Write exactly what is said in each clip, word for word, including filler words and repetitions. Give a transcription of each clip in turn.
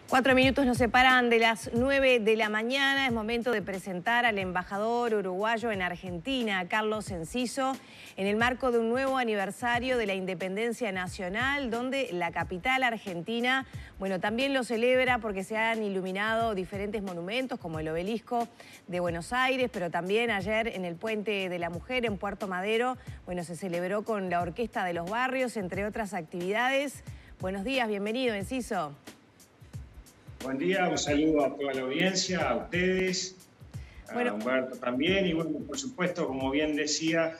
Cuatro minutos nos separan de las nueve de la mañana. Es momento de presentar al embajador uruguayo en Argentina, Carlos Enciso, en el marco de un nuevo aniversario de la independencia nacional, donde la capital argentina, bueno, también lo celebra porque se han iluminado diferentes monumentos, como el Obelisco de Buenos Aires, pero también ayer en el Puente de la Mujer, en Puerto Madero, bueno, se celebró con la Orquesta de los Barrios, entre otras actividades. Buenos días, bienvenido, Enciso. Buen día, un saludo a toda la audiencia, a ustedes, a bueno. Humberto también. Y bueno, por supuesto, como bien decía,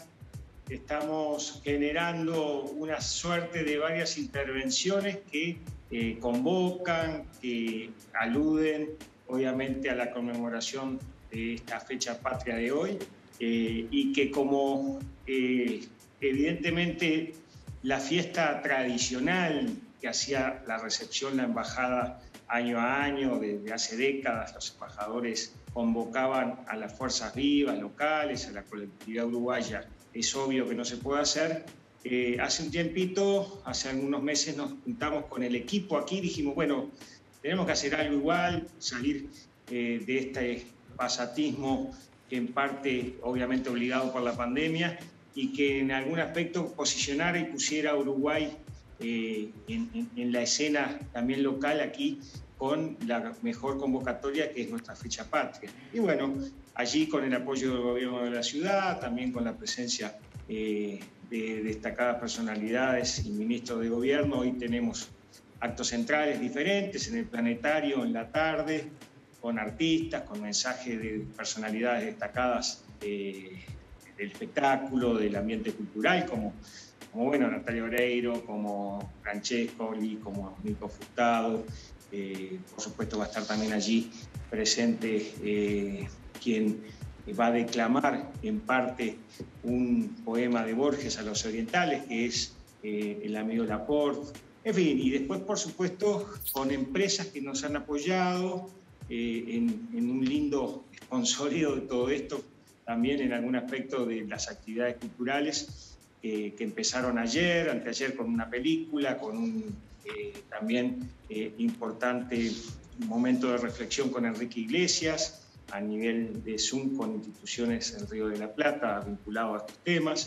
estamos generando una suerte de varias intervenciones que eh, convocan, que aluden obviamente a la conmemoración de esta fecha patria de hoy eh, y que como eh, evidentemente la fiesta tradicional que hacía la recepción la embajada año a año, desde hace décadas, los embajadores convocaban a las fuerzas vivas locales, a la colectividad uruguaya. Es obvio que no se puede hacer. Eh, hace un tiempito, hace algunos meses, nos juntamos con el equipo aquí y dijimos, bueno, tenemos que hacer algo igual, salir eh, de este pasatismo que en parte, obviamente, obligado por la pandemia y que en algún aspecto posicionara y pusiera a Uruguay Eh, en, en, en la escena también local aquí con la mejor convocatoria que es nuestra fecha patria. Y bueno, allí con el apoyo del gobierno de la ciudad, también con la presencia eh, de destacadas personalidades y ministros de gobierno, hoy tenemos actos centrales diferentes en el planetario en la tarde, con artistas, con mensajes de personalidades destacadas eh, del espectáculo, del ambiente cultural, como como bueno, Natalia Oreiro, como Francescoli, como Nico Furtado. Eh, por supuesto va a estar también allí presente eh, quien va a declamar en parte un poema de Borges a los orientales, que es eh, el amigo Laporte. En fin, y después, por supuesto, con empresas que nos han apoyado eh, en, en un lindo sponsoreo de todo esto, también en algún aspecto de las actividades culturales, Eh, que empezaron ayer, anteayer con una película, con un eh, también eh, importante momento de reflexión con Enrique Iglesias, a nivel de Zoom con instituciones en Río de la Plata vinculados a estos temas.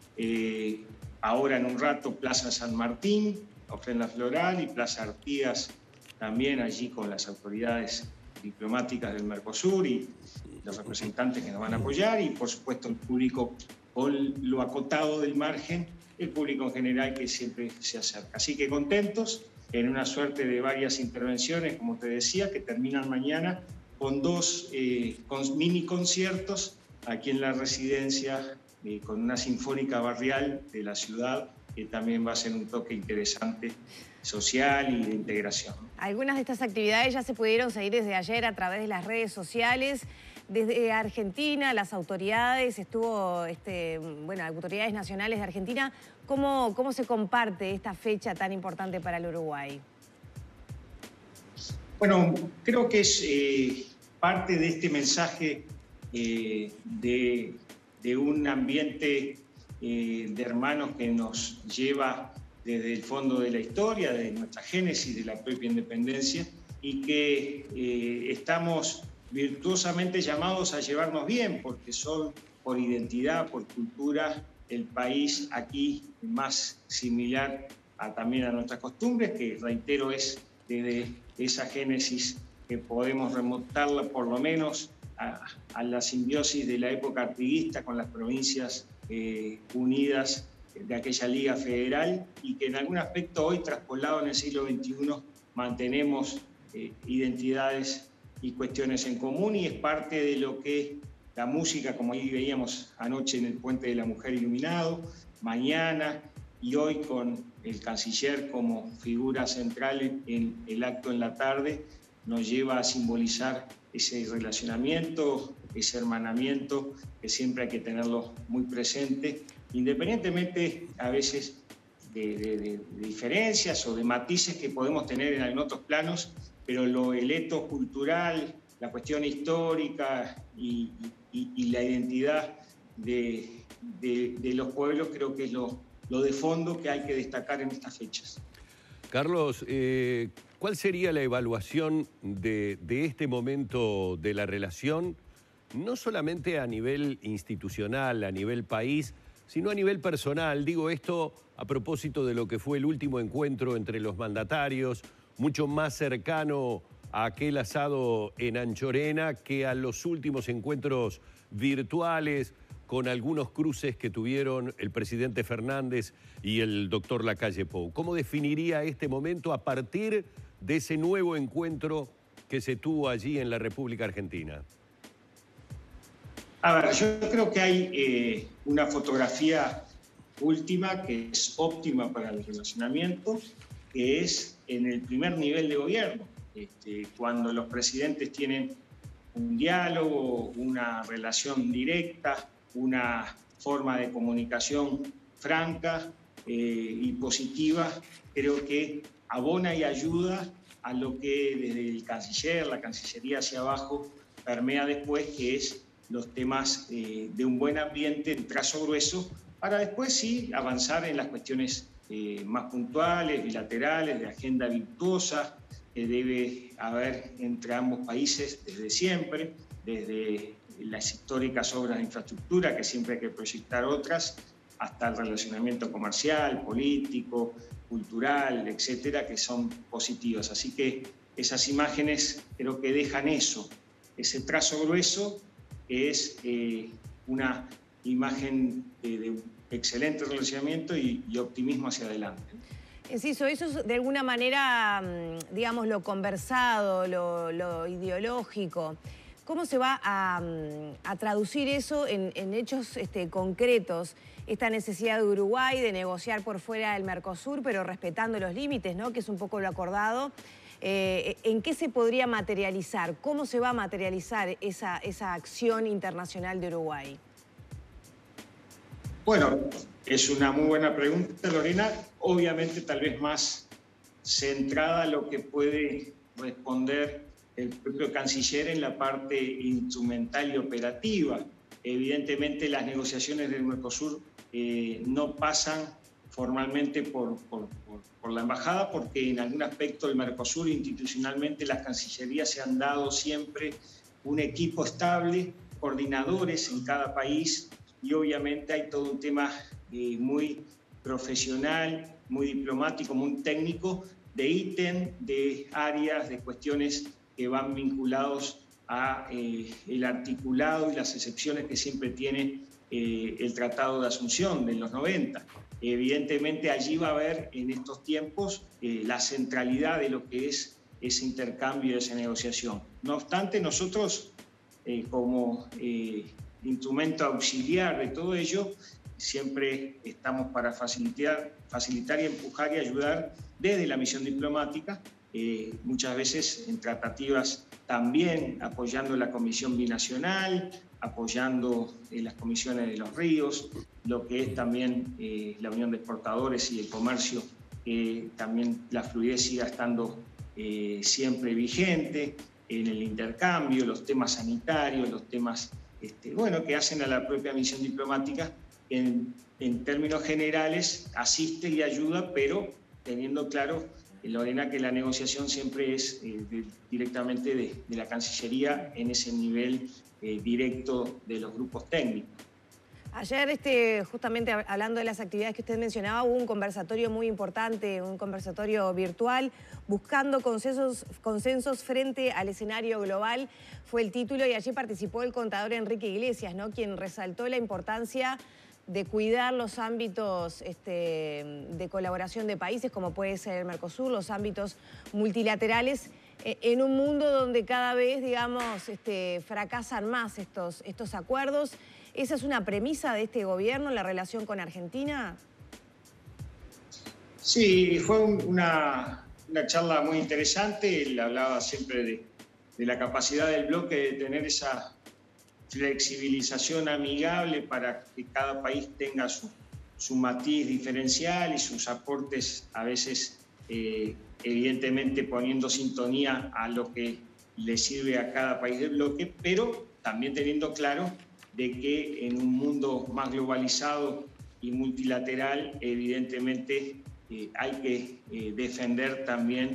Eh, ahora en un rato Plaza San Martín, ofrenda floral, y Plaza Artigas también allí con las autoridades diplomáticas del Mercosur y los representantes que nos van a apoyar, y por supuesto el público con lo acotado del margen, el público en general que siempre se acerca. Así que contentos en una suerte de varias intervenciones, como te decía, que terminan mañana con dos eh, con mini conciertos aquí en la residencia, eh, con una sinfónica barrial de la ciudad, que también va a ser un toque interesante social y de integración. Algunas de estas actividades ya se pudieron seguir desde ayer a través de las redes sociales. Desde Argentina, las autoridades, estuvo, este, bueno, autoridades nacionales de Argentina, ¿cómo, cómo se comparte esta fecha tan importante para el Uruguay? Bueno, creo que es eh, parte de este mensaje eh, de, de un ambiente eh, de hermanos que nos lleva desde el fondo de la historia, de nuestra génesis, de la propia independencia, y que eh, estamos virtuosamente llamados a llevarnos bien, porque son por identidad, por cultura, el país aquí más similar a, también a nuestras costumbres, que reitero es desde esa génesis que podemos remontarla por lo menos a, a la simbiosis de la época artiguista con las provincias eh, unidas de aquella Liga Federal, y que en algún aspecto hoy, traspolado en el siglo veintiuno, mantenemos eh, identidades y cuestiones en común, y es parte de lo que la música, como ahí veíamos anoche en el Puente de la Mujer iluminado, mañana y hoy con el canciller como figura central en el acto en la tarde, nos lleva a simbolizar ese relacionamiento, ese hermanamiento que siempre hay que tenerlo muy presente, independientemente a veces de, de, de, de diferencias o de matices que podemos tener en otros planos, pero lo, el eto cultural, la cuestión histórica y, y, y la identidad de, de, de los pueblos creo que es lo, lo de fondo que hay que destacar en estas fechas. Carlos, eh, ¿cuál sería la evaluación de, de este momento de la relación, no solamente a nivel institucional, a nivel país, sino a nivel personal? Digo esto a propósito de lo que fue el último encuentro entre los mandatarios, mucho más cercano a aquel asado en Anchorena que a los últimos encuentros virtuales con algunos cruces que tuvieron el presidente Fernández y el doctor Lacalle Pou. ¿Cómo definiría este momento a partir de ese nuevo encuentro que se tuvo allí en la República Argentina? A ver, yo creo que hay eh, una fotografía última que es óptima para el relacionamiento, que es en el primer nivel de gobierno, este, cuando los presidentes tienen un diálogo, una relación directa, una forma de comunicación franca eh, y positiva, creo que abona y ayuda a lo que desde el canciller, la Cancillería hacia abajo, permea después, que es los temas eh, de un buen ambiente, de trazo grueso, para después sí avanzar en las cuestiones eh, más puntuales, bilaterales, de agenda virtuosa, que debe haber entre ambos países desde siempre, desde las históricas obras de infraestructura, que siempre hay que proyectar otras, hasta el relacionamiento comercial, político, cultural, etcétera, que son positivas. Así que esas imágenes creo que dejan eso, ese trazo grueso, que es eh, una imagen de, de un excelente relacionamiento y, y optimismo hacia adelante. Enciso, eso es de alguna manera, digamos, lo conversado, lo, lo ideológico. ¿Cómo se va a, a traducir eso en, en hechos este, concretos? Esta necesidad de Uruguay de negociar por fuera del Mercosur, pero respetando los límites, ¿no?, que es un poco lo acordado. Eh, ¿En qué se podría materializar? ¿Cómo se va a materializar esa, esa acción internacional de Uruguay? Bueno, es una muy buena pregunta, Lorena. Obviamente tal vez más centrada a lo que puede responder el propio canciller en la parte instrumental y operativa. Evidentemente las negociaciones del Mercosur eh, no pasan formalmente por, por, por, por la embajada, porque en algún aspecto el Mercosur institucionalmente las cancillerías se han dado siempre un equipo estable, coordinadores en cada país, y obviamente hay todo un tema eh, muy profesional, muy diplomático, muy técnico, de ítem, de áreas, de cuestiones que van vinculados a eh, el articulado y las excepciones que siempre tiene eh, el Tratado de Asunción de los noventa. Evidentemente allí va a haber en estos tiempos eh, la centralidad de lo que es ese intercambio, esa negociación. No obstante, nosotros eh, como eh, instrumento auxiliar de todo ello, siempre estamos para facilitar, facilitar y empujar y ayudar desde la misión diplomática, eh, muchas veces en tratativas también apoyando la Comisión Binacional, apoyando eh, las comisiones de los ríos, lo que es también eh, la Unión de Exportadores y el Comercio, eh, también la fluidez siga estando eh, siempre vigente en el intercambio, los temas sanitarios, los temas este, bueno, que hacen a la propia misión diplomática. En, en términos generales asiste y ayuda, pero teniendo claro, Lorena, que la negociación siempre es eh, de, directamente de, de la Cancillería en ese nivel eh, directo de los grupos técnicos. Ayer, este, justamente hablando de las actividades que usted mencionaba, hubo un conversatorio muy importante, un conversatorio virtual, buscando consensos, consensos frente al escenario global, fue el título, y allí participó el contador Enrique Iglesias, ¿no?, quien resaltó la importancia de cuidar los ámbitos este, de colaboración de países, como puede ser el Mercosur, los ámbitos multilaterales, eh, en un mundo donde cada vez, digamos, este, fracasan más estos, estos acuerdos. ¿Esa es una premisa de este gobierno en la relación con Argentina? Sí, fue un, una, una charla muy interesante. Él hablaba siempre de, de la capacidad del bloque de tener esa flexibilización amigable para que cada país tenga su, su matiz diferencial y sus aportes, a veces eh, evidentemente poniendo sintonía a lo que le sirve a cada país del bloque, pero también teniendo claro de que en un mundo más globalizado y multilateral, evidentemente eh, hay que eh, defender también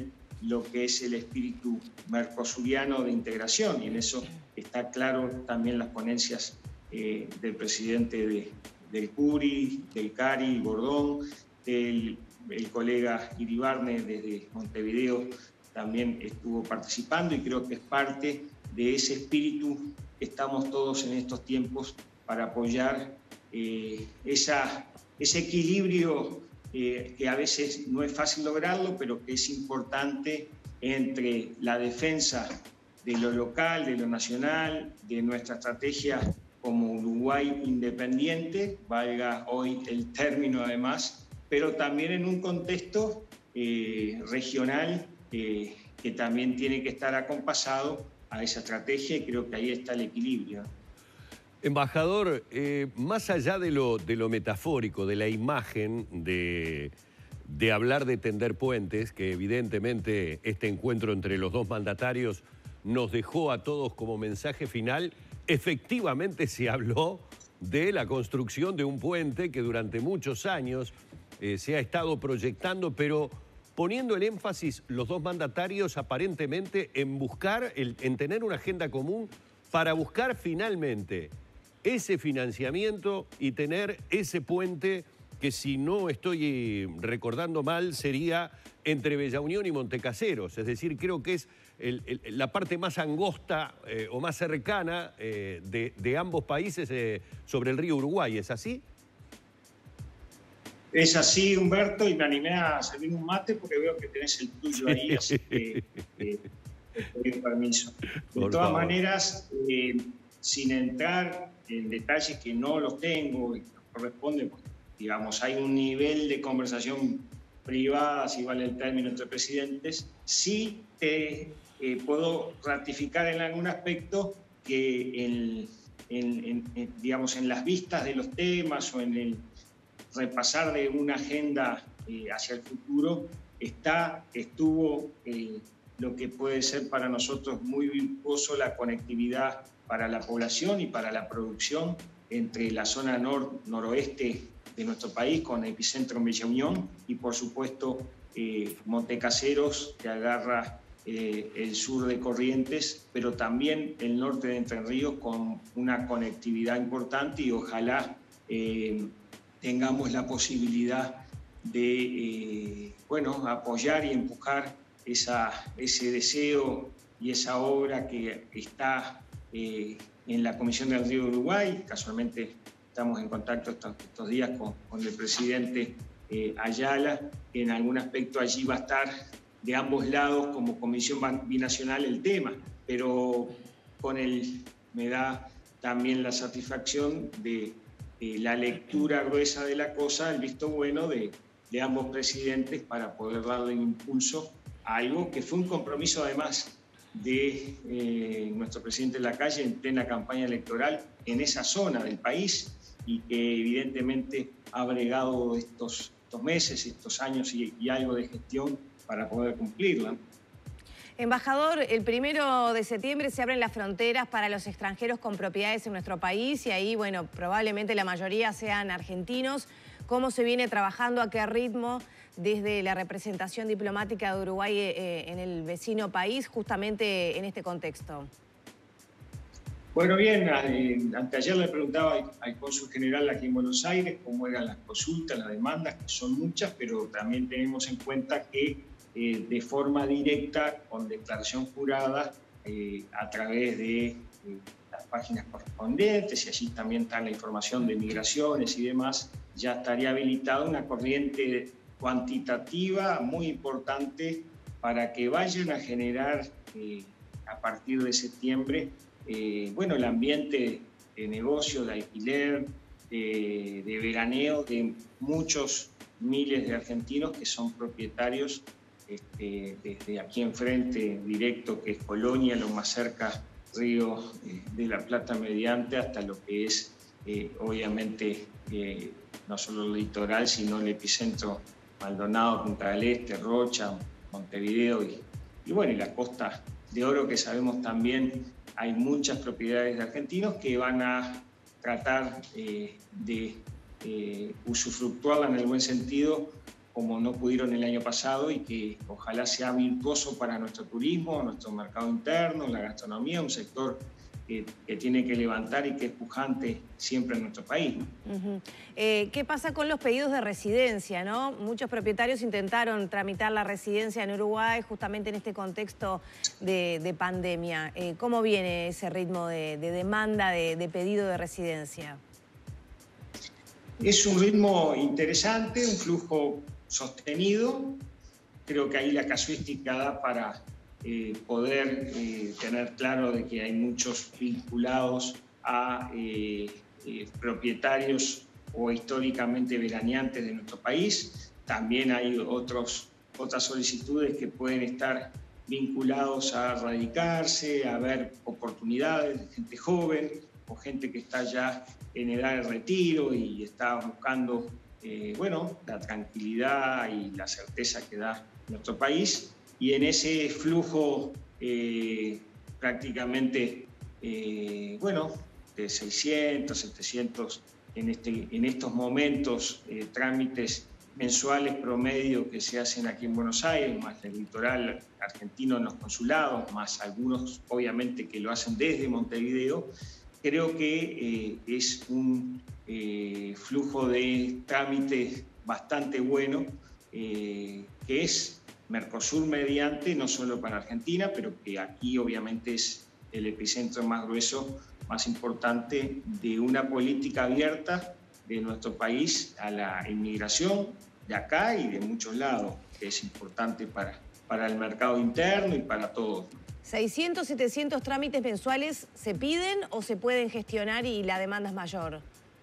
lo que es el espíritu mercosuriano de integración, y en eso está claro también las ponencias eh, del presidente de, del Curi, del Cari, Gordón, del el colega Iribarne desde Montevideo también estuvo participando, y creo que es parte de ese espíritu que estamos todos en estos tiempos para apoyar eh, esa, ese equilibrio eh, que a veces no es fácil lograrlo, pero que es importante entre la defensa de lo local, de lo nacional, de nuestra estrategia como Uruguay independiente, valga hoy el término además, pero también en un contexto eh, regional eh, que también tiene que estar acompasado a esa estrategia, y creo que ahí está el equilibrio. Embajador, eh, más allá de lo, de lo metafórico, de la imagen de, de hablar de tender puentes, que evidentemente este encuentro entre los dos mandatarios nos dejó a todos como mensaje final, efectivamente se habló de la construcción de un puente que durante muchos años eh, se ha estado proyectando, pero poniendo el énfasis los dos mandatarios aparentemente en buscar, el, en tener una agenda común para buscar finalmente ese financiamiento y tener ese puente que, si no estoy recordando mal, sería entre Bella Unión y Montecaseros. Es decir, creo que es el, el, la parte más angosta eh, o más cercana eh, de, de ambos países eh, sobre el río Uruguay. ¿Es así? Es así, Humberto, y me animé a servir un mate porque veo que tenés el tuyo ahí, así que eh, te pido permiso. De Por todas favor. maneras, eh, sin entrar en detalles que no los tengo y que nos corresponden, porque, digamos, hay un nivel de conversación privada, si vale el término, entre presidentes, sí te eh, puedo ratificar en algún aspecto que en, en, en, en, digamos, en las vistas de los temas o en el repasar de una agenda eh, hacia el futuro, está, estuvo eh, lo que puede ser para nosotros muy virtuoso, la conectividad para la población y para la producción entre la zona nor noroeste de nuestro país, con epicentro en Bella Unión, y por supuesto eh, Montecaseros, que agarra eh, el sur de Corrientes, pero también el norte de Entre Ríos, con una conectividad importante, y ojalá eh, tengamos la posibilidad de eh, bueno, apoyar y empujar esa, ese deseo y esa obra que está eh, en la Comisión del Río Uruguay. Casualmente estamos en contacto estos, estos días con, con el presidente eh, Ayala, que en algún aspecto allí va a estar de ambos lados como comisión binacional el tema, pero con él me da también la satisfacción de Eh, la lectura gruesa de la cosa, el visto bueno de, de ambos presidentes para poder darle impulso a algo que fue un compromiso además de eh, nuestro presidente Lacalle en plena campaña electoral en esa zona del país, y que evidentemente ha bregado estos, estos meses, estos años y, y algo de gestión para poder cumplirla. Embajador, el primero de septiembre se abren las fronteras para los extranjeros con propiedades en nuestro país, y ahí, bueno, probablemente la mayoría sean argentinos. ¿Cómo se viene trabajando, a qué ritmo desde la representación diplomática de Uruguay eh, en el vecino país, justamente en este contexto? Bueno, bien, eh, anteayer le preguntaba al, al cónsul general aquí en Buenos Aires cómo eran las consultas, las demandas, que son muchas, pero también tenemos en cuenta que Eh, de forma directa, con declaración jurada, eh, a través de eh, las páginas correspondientes, y allí también está la información de migraciones y demás, ya estaría habilitada una corriente cuantitativa muy importante para que vayan a generar eh, a partir de septiembre eh, bueno, el ambiente de negocio, de alquiler, de, de veraneo de muchos miles de argentinos que son propietarios Este, desde aquí enfrente, directo, que es Colonia, lo más cerca, Río eh, de la Plata mediante, hasta lo que es, eh, obviamente, eh, no solo el litoral, sino el epicentro Maldonado, Punta del Este, Rocha, Montevideo, y, y bueno, y la Costa de Oro, que sabemos también hay muchas propiedades de argentinos que van a tratar eh, de eh, usufructuarla en el buen sentido como no pudieron el año pasado y que ojalá sea virtuoso para nuestro turismo, nuestro mercado interno, la gastronomía, un sector que, que tiene que levantar y que es pujante siempre en nuestro país. Uh-huh. eh, ¿Qué pasa con los pedidos de residencia, no? Muchos propietarios intentaron tramitar la residencia en Uruguay justamente en este contexto de, de pandemia. Eh, ¿Cómo viene ese ritmo de, de demanda de, de pedido de residencia? Es un ritmo interesante, un flujo sostenido. Creo que ahí la casuística da para eh, poder eh, tener claro de que hay muchos vinculados a eh, eh, propietarios o históricamente veraneantes de nuestro país. También hay otros, otras solicitudes que pueden estar vinculados a radicarse, a ver oportunidades de gente joven o gente que está ya en edad de retiro y está buscando eh, bueno, la tranquilidad y la certeza que da nuestro país. Y en ese flujo eh, prácticamente eh, bueno, de seiscientos, setecientos en, este, en estos momentos, eh, trámites mensuales promedio que se hacen aquí en Buenos Aires, más el litoral argentino en los consulados, más algunos obviamente que lo hacen desde Montevideo. Creo que eh, es un eh, flujo de trámites bastante bueno, eh, que es Mercosur mediante, no solo para Argentina, pero que aquí obviamente es el epicentro más grueso, más importante de una política abierta de nuestro país a la inmigración de acá y de muchos lados, que es importante para, para el mercado interno y para todos. ¿seiscientos, setecientos trámites mensuales se piden o se pueden gestionar y la demanda es mayor?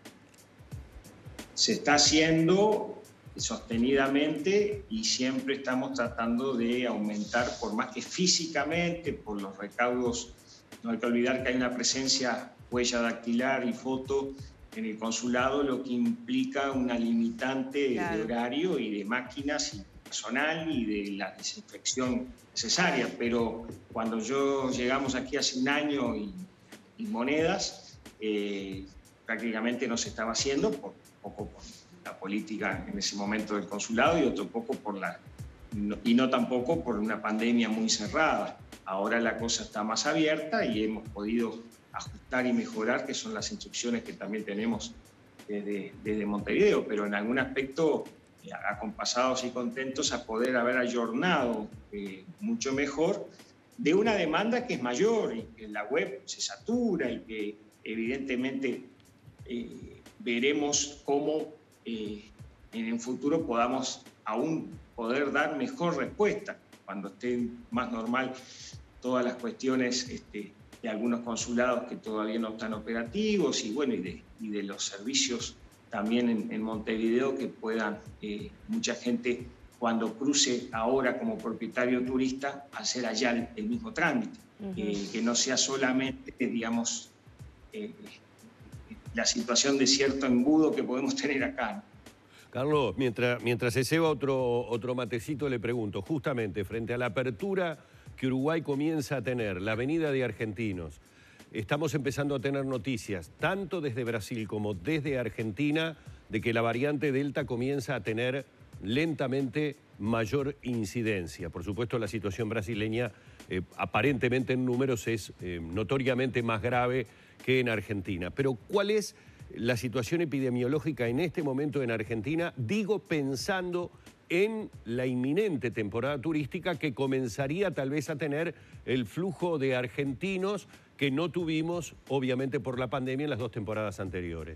Se está haciendo sostenidamente y siempre estamos tratando de aumentar, por más que físicamente, por los recaudos. No hay que olvidar que hay una presencia huella dactilar y foto en el consulado, lo que implica una limitante claro. de horario y de máquinas y personal y de la desinfección necesaria. Pero cuando yo llegamos aquí hace un año y, y monedas, eh, prácticamente no se estaba haciendo, por, poco por la política en ese momento del consulado y otro poco por la, no, y no tampoco por una pandemia muy cerrada. Ahora la cosa está más abierta y hemos podido ajustar y mejorar, que son las instrucciones que también tenemos desde, desde Montevideo, pero en algún aspecto eh, acompasados y contentos a poder haber ayornado eh, mucho mejor de una demanda que es mayor y que la web se satura y que evidentemente eh, veremos cómo eh, en el futuro podamos aún poder dar mejor respuesta cuando esté más normal todas las cuestiones este, de algunos consulados que todavía no están operativos y, bueno, y, de, y de los servicios también en, en Montevideo que puedan eh, mucha gente cuando cruce ahora como propietario turista hacer allá el, el mismo trámite, uh-huh. eh, que no sea solamente, digamos, eh, la situación de cierto embudo que podemos tener acá. Carlos, mientras, mientras se ceba otro, otro matecito, le pregunto, justamente frente a la apertura que Uruguay comienza a tener, la venida de argentinos, estamos empezando a tener noticias, tanto desde Brasil como desde Argentina, de que la variante Delta comienza a tener lentamente mayor incidencia. Por supuesto, la situación brasileña eh, aparentemente en números es eh, notoriamente más grave que en Argentina. Pero ¿cuál es la situación epidemiológica en este momento en Argentina? Digo, pensando en la inminente temporada turística que comenzaría tal vez a tener el flujo de argentinos que no tuvimos, obviamente, por la pandemia en las dos temporadas anteriores.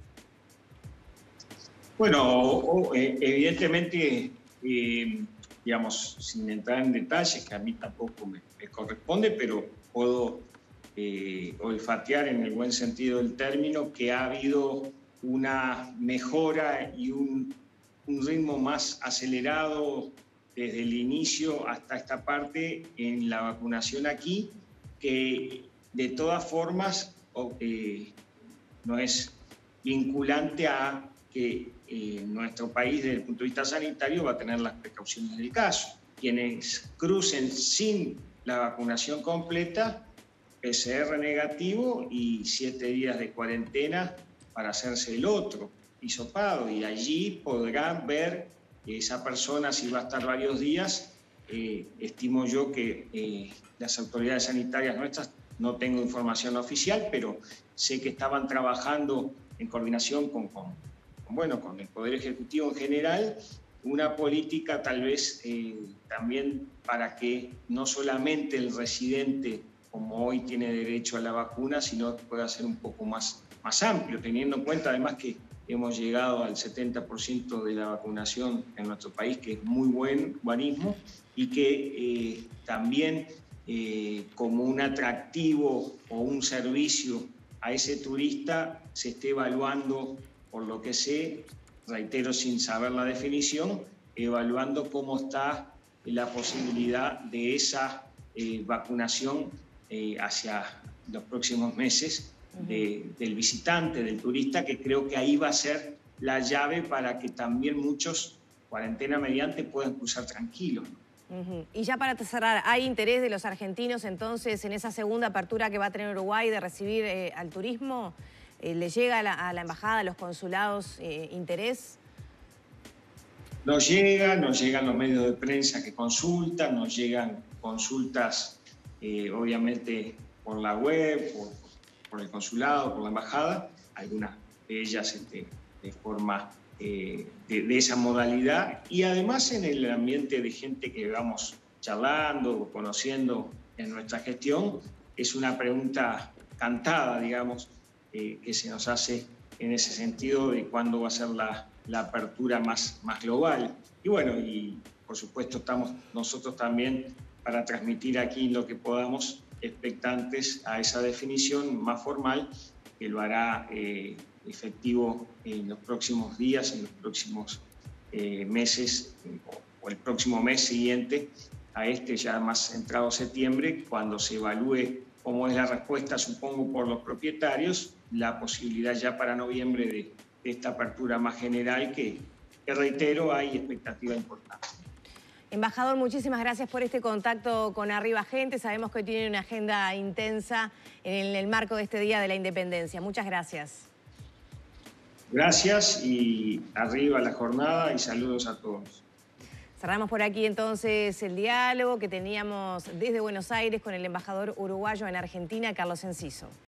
Bueno, evidentemente, eh, digamos, sin entrar en detalles, que a mí tampoco me, me corresponde, pero puedo eh, olfatear en el buen sentido del término que ha habido una mejora y un, un ritmo más acelerado desde el inicio hasta esta parte en la vacunación aquí, que de todas formas eh, no es vinculante a que eh, nuestro país desde el punto de vista sanitario va a tener las precauciones del caso. Quienes crucen sin la vacunación completa, P C R negativo y siete días de cuarentena para hacerse el otro hisopado, y allí podrán ver esa persona, si va a estar varios días, eh, estimo yo que eh, las autoridades sanitarias nuestras, no tengo información oficial, pero sé que estaban trabajando en coordinación con, con, con, bueno, con el Poder Ejecutivo en general, una política tal vez eh, también para que no solamente el residente, como hoy tiene derecho a la vacuna, sino que pueda ser un poco más, más amplio, teniendo en cuenta además que hemos llegado al setenta por ciento de la vacunación en nuestro país, que es muy buen buenismo, y que eh, también eh, como un atractivo o un servicio a ese turista se esté evaluando, por lo que sé, reitero sin saber la definición, evaluando cómo está la posibilidad de esa eh, vacunación eh, hacia los próximos meses de, del visitante, del turista, que creo que ahí va a ser la llave para que también muchos, cuarentena mediante, puedan cruzar tranquilos. Uh-huh. Y ya para cerrar, ¿hay interés de los argentinos entonces en esa segunda apertura que va a tener Uruguay de recibir eh, al turismo? Eh, ¿Le llega a la, a la embajada, a los consulados, eh, interés? Nos llega, nos llegan los medios de prensa que consultan, nos llegan consultas eh, obviamente por la web, por, por el consulado, por la embajada, algunas de ellas este, de forma eh, de, de esa modalidad, y además en el ambiente de gente que vamos charlando, conociendo en nuestra gestión, es una pregunta cantada, digamos, eh, que se nos hace en ese sentido de cuándo va a ser la, la apertura más, más global. Y bueno, y por supuesto estamos nosotros también para transmitir aquí lo que podamos, expectantes a esa definición más formal, que lo hará eh, efectivo en los próximos días, en los próximos eh, meses, o, o el próximo mes siguiente a este, ya más entrado septiembre, cuando se evalúe cómo es la respuesta, supongo, por los propietarios, la posibilidad ya para noviembre de, de esta apertura más general, que, que reitero, hay expectativa importante. Embajador, muchísimas gracias por este contacto con Arriba Gente. Sabemos que hoy tiene una agenda intensa en el marco de este Día de la Independencia. Muchas gracias. Gracias y arriba la jornada y saludos a todos. Cerramos por aquí entonces el diálogo que teníamos desde Buenos Aires con el embajador uruguayo en Argentina, Carlos Enciso.